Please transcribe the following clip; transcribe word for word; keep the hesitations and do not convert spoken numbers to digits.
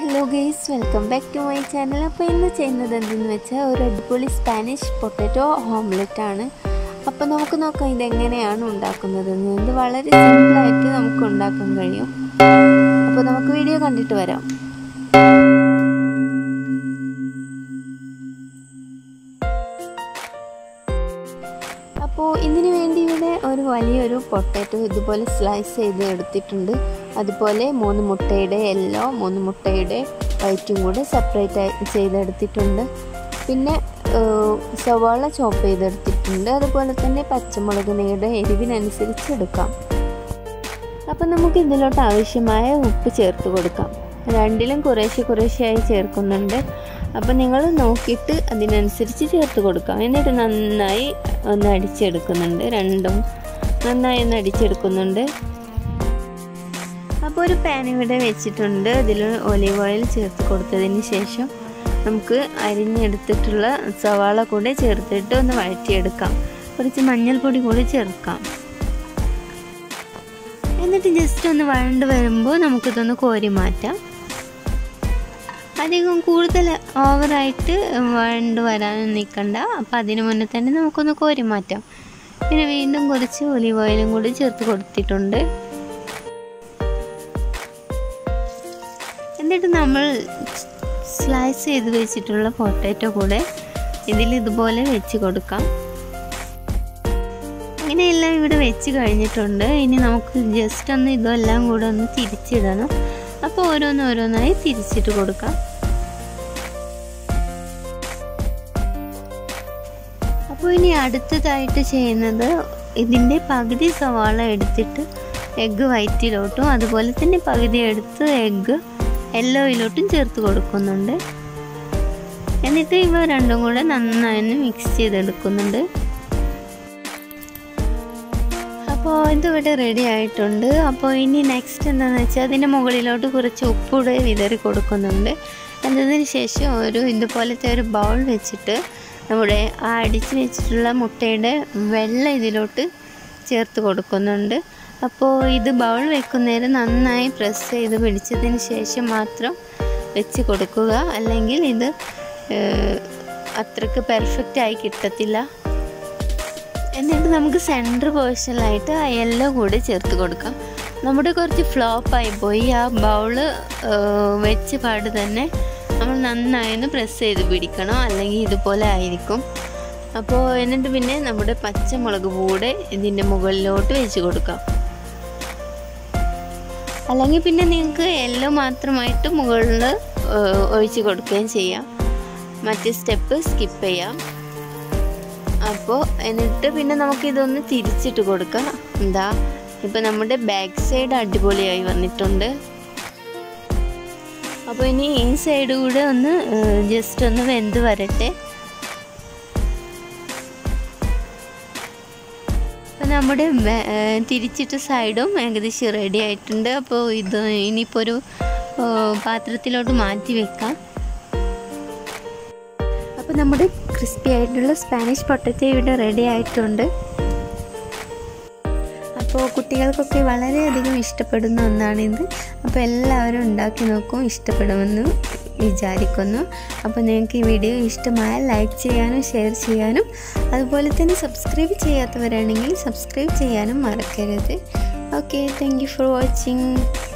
Hello guys, welcome back to my channel. അപ്പോൾ ഇന്ന് ചെയ്യുന്നത് എന്തെന്ന് വെച്ചാൽ ഒരു അടിപൊളി സ്പാനിഷ് പൊട്ടറ്റോ ഓംലെറ്റ് ആണ്. അപ്പോൾ നമുക്ക് നോക്കാം ഇതെങ്ങനെയാണ് ഉണ്ടാക്കുന്നതെന്ന്. ഇത് വളരെ സിമ്പിളായിട്ട് നമുക്ക് ഉണ്ടാക്കാൻ കഴിയും. അപ്പോൾ നമുക്ക് വീഡിയോ കണ്ടിട്ട് വരാം. അപ്പോൾ ഇതിനു വേണ്ടി ഇവിടെ ഒരു വലിയൊരു പൊട്ടറ്റോ ഇതുപോലെ സ്ലൈസ് ചെയ്ത് എടുത്തിട്ടുണ്ട്. അതുപോലെ മൂന്ന് മുട്ടയുടെ യെല്ലോ മൂന്ന് മുട്ടയുടെ വൈറ്റും കൂടെ സെപ്പറേറ്റ് ചെയ്തെടുത്തിട്ടുണ്ട്. പിന്നെ സവാള ചോപ്പ് ചെയ്തെടുത്തിട്ടുണ്ട്. അതുപോലെ തന്നെ പച്ചമുളകിനയുടെ എരിവിനനുസരിച്ച് എടുക്കാം. അപ്പോൾ നമുക്ക് ഇതിലോട്ട് ആവശ്യമായ ഉപ്പ് ചേർത്ത് കൊടുക്കാം. രണ്ടിലും കുറേശ്ശെ കുറേശ്ശെയായി ചേർക്കുന്നുണ്ട്. അപ്പോൾ നിങ്ങൾ നോക്കിയിട്ട് അതിനനുസരിച്ച് ചേർത്ത് കൊടുക്കാം. എന്നിട്ട് നന്നായി ഒന്ന് അടിച്ചെടുക്കുന്നുണ്ട്. രണ്ടും നന്നായി ഒന്ന് അടിച്ചെടുക്കുന്നുണ്ട്. അപ്പോൾ ഒരു പാൻ ഇവിടെ വെച്ചിട്ടുണ്ട്. അതിൽ ഒലിവ് ഓയിൽ ചേർത്ത് കൊടുത്തതിന് ശേഷം നമുക്ക് അരിഞ്ഞെടുത്തിട്ടുള്ള സവാള കൂടെ ചേർത്തിട്ട് ഒന്ന് വഴറ്റിയെടുക്കാം. കുറച്ച് മഞ്ഞൾപ്പൊടി കൂടി ചേർക്കാം. എന്നിട്ട് ജസ്റ്റ് ഒന്ന് വഴണ്ട് വരുമ്പോൾ നമുക്കിതൊന്ന് കോരി മാറ്റാം. അധികം കൂടുതൽ ഓവറായിട്ട് വഴണ്ട് വരാനൊന്നും നിൽക്കണ്ട. അപ്പോൾ അതിന് മുന്നേ തന്നെ നമുക്കൊന്ന് കോരി മാറ്റാം. പിന്നെ വീണ്ടും കുറച്ച് ഒലിവ് ഓയിലും കൂടി ചേർത്ത് കൊടുത്തിട്ടുണ്ട്. എന്നിട്ട് നമ്മൾ സ്ലൈസ് ചെയ്ത് വെച്ചിട്ടുള്ള പൊട്ടാറ്റോ കൂടെ ഇതിൽ ഇതുപോലെ വെച്ച് കൊടുക്കാം. അങ്ങനെയെല്ലാം ഇവിടെ വെച്ച് കഴിഞ്ഞിട്ടുണ്ട്. ഇനി നമുക്ക് ജസ്റ്റ് ഒന്ന് ഇതെല്ലാം കൂടെ ഒന്ന് തിരിച്ചിടണം. അപ്പോൾ ഓരോന്ന് ഓരോന്നായി തിരിച്ചിട്ട് കൊടുക്കാം. അപ്പോൾ ഇനി അടുത്തതായിട്ട് ചെയ്യുന്നത് ഇതിൻ്റെ പകുതി സവാള എടുത്തിട്ട് എഗ്ഗ് വൈറ്റിലോട്ടും അതുപോലെ തന്നെ പകുതി എടുത്ത് എഗ്ഗ് യെല്ലോയിലോട്ടും ചേർത്ത് കൊടുക്കുന്നുണ്ട്. എന്നിട്ട് ഇവ രണ്ടും കൂടെ നന്നായി മിക്സ് ചെയ്തെടുക്കുന്നുണ്ട്. അപ്പോൾ ഇതിവിടെ റെഡി ആയിട്ടുണ്ട്. അപ്പോൾ ഇനി നെക്സ്റ്റ് എന്താണെന്ന് വെച്ചാൽ അതിൻ്റെ മുകളിലോട്ട് കുറച്ച് ഉപ്പൂടെ വിതറി കൊടുക്കുന്നുണ്ട്. എന്നതിന് ശേഷം ഒരു ഇതുപോലത്തെ ഒരു ബൗൾ വെച്ചിട്ട് നമ്മുടെ ആ അടിച്ച് വെച്ചിട്ടുള്ള മുട്ടയുടെ വെള്ള ഇതിലോട്ട് ചേർത്ത് കൊടുക്കുന്നുണ്ട്. അപ്പോൾ ഇത് ബൗൾ വെക്കുന്നേരം നന്നായി പ്രസ് ചെയ്ത് പിടിച്ചതിന് ശേഷം മാത്രം വെച്ച് കൊടുക്കുക. അല്ലെങ്കിൽ ഇത് അത്രയ്ക്ക് പെർഫെക്റ്റായി കിട്ടത്തില്ല. എന്നിട്ട് നമുക്ക് സെൻറ്റർ പോർഷനിലായിട്ട് ആ യെല്ലോ കൂടി ചേർത്ത് കൊടുക്കാം. നമ്മുടെ കുറച്ച് ഫ്ലോപ്പായി പോയി. ആ ബൗള് വെച്ച് പാട് തന്നെ നമ്മൾ നന്നായി ഒന്ന് പ്രസ് ചെയ്ത് പിടിക്കണം, അല്ലെങ്കിൽ ഇതുപോലെ ആയിരിക്കും. അപ്പോൾ എന്നിട്ട് പിന്നെ നമ്മുടെ പച്ചമുളക് കൂടെ ഇതിൻ്റെ മുകളിലോട്ട് വെച്ച് കൊടുക്കാം. അല്ലെങ്കിൽ പിന്നെ നിങ്ങൾക്ക് യെല്ലോ മാത്രമായിട്ട് മുകളിൽ ഒഴിച്ച് കൊടുക്കുകയും ചെയ്യാം. മറ്റേ സ്റ്റെപ്പ് സ്കിപ്പ് ചെയ്യാം. അപ്പോൾ എന്നിട്ട് പിന്നെ നമുക്കിതൊന്ന് തിരിച്ചിട്ട് കൊടുക്കാം. എന്താ ഇപ്പോൾ നമ്മുടെ ബാക്ക് സൈഡ് അടിപൊളിയായി വന്നിട്ടുണ്ട്. അപ്പോൾ ഇനി ഈ സൈഡ് കൂടെ ഒന്ന് ജസ്റ്റ് ഒന്ന് വെന്ത് വരട്ടെ. അപ്പോൾ നമ്മുടെ തിരിച്ചിട്ട് സൈഡും ഏകദേശം റെഡി ആയിട്ടുണ്ട്. അപ്പോൾ ഇത് ഇനിയിപ്പോൾ ഒരു പാത്രത്തിലോട്ട് മാറ്റി വെക്കാം. അപ്പോൾ നമ്മുടെ ക്രിസ്പി ആയിട്ടുള്ള സ്പാനിഷ് പൊട്ടറ്റോ ഇവിടെ റെഡി ആയിട്ടുണ്ട്. അപ്പോൾ കുട്ടികൾക്കൊക്കെ വളരെയധികം ഇഷ്ടപ്പെടുന്ന ഒന്നാണിത്. അപ്പോൾ എല്ലാവരും ഉണ്ടാക്കി നോക്കും, ഇഷ്ടപ്പെടുമെന്ന് വിചാരിക്കുന്നു. അപ്പോൾ നിങ്ങൾക്ക് ഈ വീഡിയോ ഇഷ്ടമായാൽ ലൈക്ക് ചെയ്യാനും ഷെയർ ചെയ്യാനും അതുപോലെ തന്നെ സബ്സ്ക്രൈബ് ചെയ്യാത്തവരാണെങ്കിൽ സബ്സ്ക്രൈബ് ചെയ്യാനും മറക്കരുത്. Okay, thank you for watching.